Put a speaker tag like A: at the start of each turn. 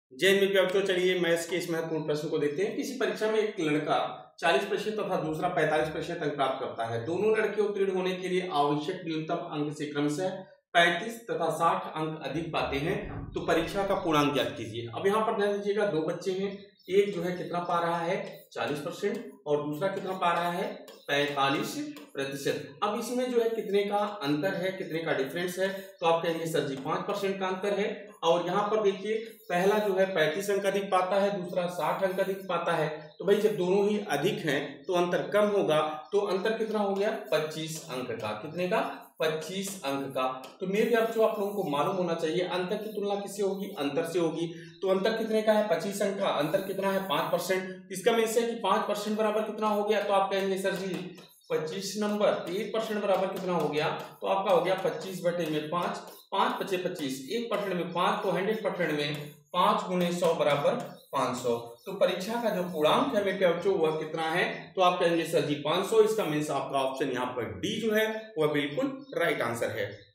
A: जैन में बच्चों चलिए मैथ्स के इस महत्वपूर्ण प्रश्न को देखते हैं। किसी परीक्षा में एक लड़का 40% तथा दूसरा 45% अंक प्राप्त करता है। दोनों लड़के उत्तीर्ण होने के लिए आवश्यक न्यूनतम अंक से क्रमशः 35 तथा 60 अंक अधिक पाते हैं, तो परीक्षा का पूर्णांक ज्ञात कीजिए। अब यहाँ पर ध्यान दीजिएगा, दो बच्चे हैं, एक जो है कितना पा रहा है 40% और दूसरा कितना पा रहा है 45%। अब इसमें जो है कितने का अंतर है, कितने का डिफरेंस है, तो आप कहेंगे सर जी 5% का अंतर है। और यहाँ पर देखिए पहला जो है 35 अंक अधिक पाता है, दूसरा 60 अंक अधिक पाता है। तो भाई जब दोनों ही अधिक हैं तो अंतर कम होगा, तो अंतर कितना हो गया 25 अंक का। कितने का 25 अंक का। तो मेरे आप लोगों को मालूम होना चाहिए अंतर की तुलना किससे होगी, अंतर से होगी। तो अंतर कितने का है 25 अंक का, अंतर कितना है 5%। इसका मीन्स है कि 5% बराबर कितना हो गया, तो आप कहेंगे सर जी 25 नंबर 1% बराबर कितना हो गया, तो आपका हो गया 25/5, 5 × 25, 1% में 5, तो 100% में 5 × 100 बराबर 500। तो परीक्षा का जो पूर्णांक है मेरे बच्चों वह कितना है, तो आप कहेंगे सर जी 500। इसका मीन्स आपका ऑप्शन यहाँ पर डी जो है वह बिल्कुल राइट आंसर है।